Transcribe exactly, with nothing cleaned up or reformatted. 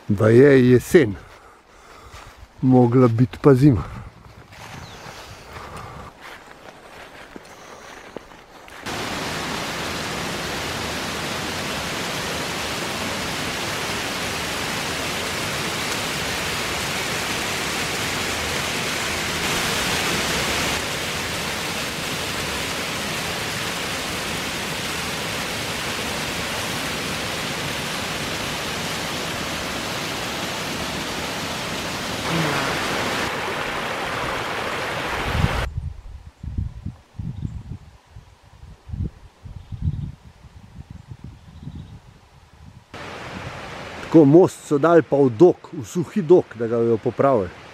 da je jesen, mogla biti pa zima. Tako, most so dali pa v dok, v suhi dok, da ga bojo popravili.